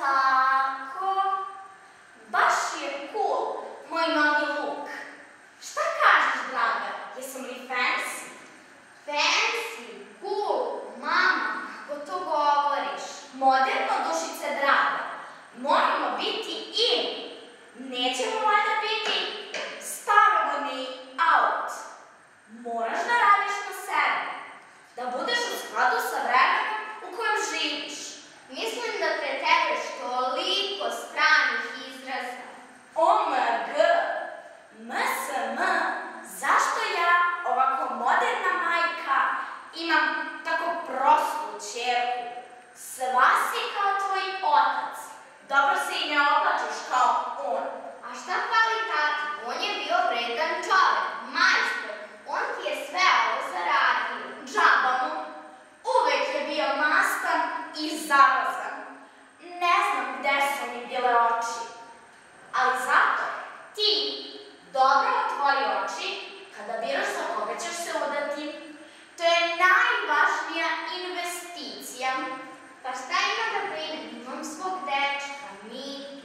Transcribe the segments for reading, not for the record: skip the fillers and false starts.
Tako, baš je cool, moj novi look. Šta kažeš, draga? Jesam li fancy? Fancy, cool, mama, ako to govoriš. Moderno, dušice draga. Moramo biti in. Nećemo valjda biti starodavni out. Moraš da radiš na sebi. Da budeš u skladu sa vremenom u kojem živiš. Mislim da preteruješ toliko stranih izraza. OMG, MSM, zašto ja, ovako moderna majka, imam tako prostu ćerku? Sva si kao tvoj otac. Dobro se i ne oblačiš kao on. A šta hvali tati? On je bio vredan čovek, majstor. On ti je sve ovo zaradio. Džaba mu, uvek je bio mastan i zarazan. Ne znam gde su mi bile oči. Ali zato ti dobro otvori oči kada biraš za koga ćeš se udati. To je najvažnija investicija. Pa šta ima da brinem? Imam svog dečka, Mitu.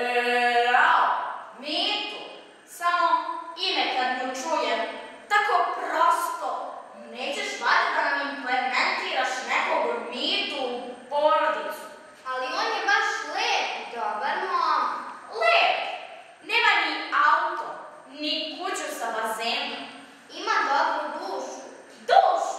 Mitu. Samo ime kad mu čujem, tako prosto. Nećeš valjda da nam implementiraš nekog Mitu u porodicu. Ali on je baš lep i dobar mom. Lep. Nema ni auto, ni kuću sa bazenom. Ima dobru dušu. Dušu?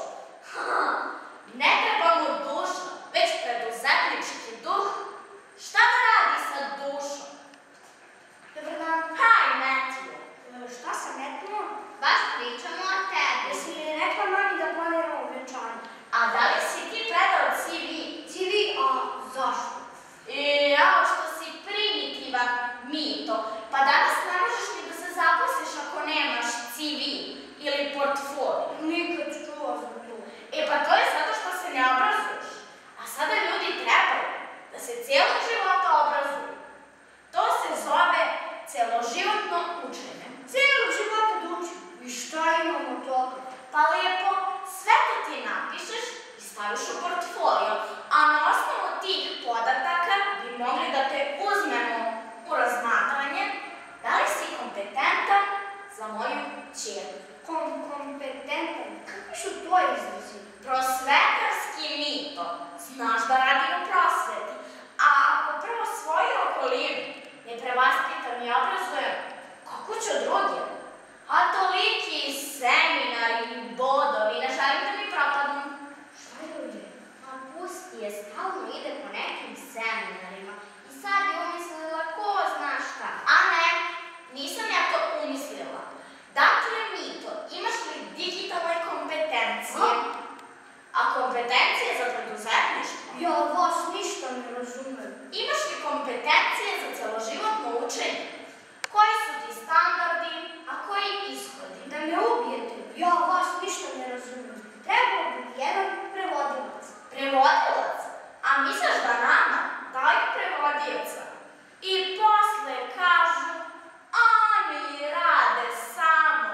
Ne treba mu duša, već preduzetnički duh. Šta da radi sa dušom? Dobar dan. Hi, Matthew. Šta sam rekla? Baš pričamo o tebi. Jesi li rekla mami da planiramo venčanje? A da li si ti predao CV? CV, a zašto? Jao, što si primitivan, Mito. Pa danas ne možeš ni da se zaposliš ako nemaš CV ili portfolio. Nikad čula za to. Pa to je zato što se ne obrazuješ. A sada ljudi trebaju da se cijelog života obrazuju. To se zove celoživotno učenje. Cijelog života da učim. I šta imamo od toga? Pa lijepo, sve to ti napišeš i staviš u portfolio, a na osnovu tih podataka bi mogli da te uzmemo u razmatranje da li si kompetentan za moju ćerku. Kompetentan? Kakvi su to izrazi? Prosvetarski, Mito. Znaš da radim u prosveti. A ako prvo svoju okolinu ne prevaspitam i obrazujem, kako ću druge? A toliki seminari i bodovi, ne želim da mi propadnu. Šta je ovdje? A pusti je, stalno ide po nekim seminarima. I sad je umislila ko zna šta. A ne, nisam ja to umislila. Dakle, Mito, imaš li digitalne kompetencije? A kompetencije za preduzetništvo? Ja vas ništa ne razumem. Imaš li kompetencije za celoživotno učenje? Koji su ti standardi, a koji ishodi? Da me ubijete, ja vas ništa ne razumem. Trebao bi jedan prevodilac. Prevodilac? A misliš da nama daju prevodioca? I posle kažu, oni rade samo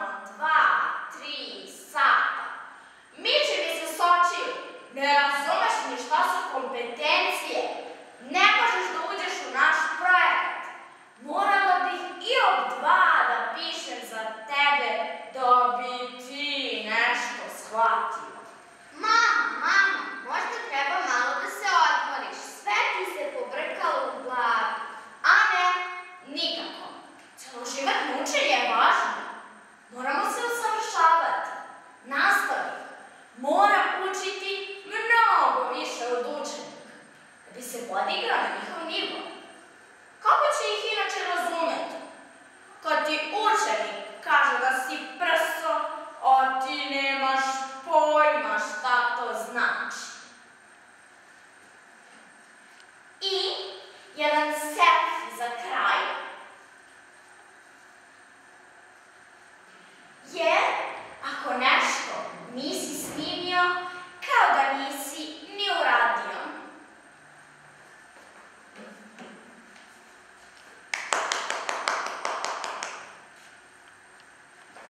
2-3 sata. Miči mi se s očiju, ne razumeš ni šta su kompetencije. Ne možeš da uđeš u naš projekat. Morala bih i od 2 da pišem za tebe da bi ti nešto shvatio.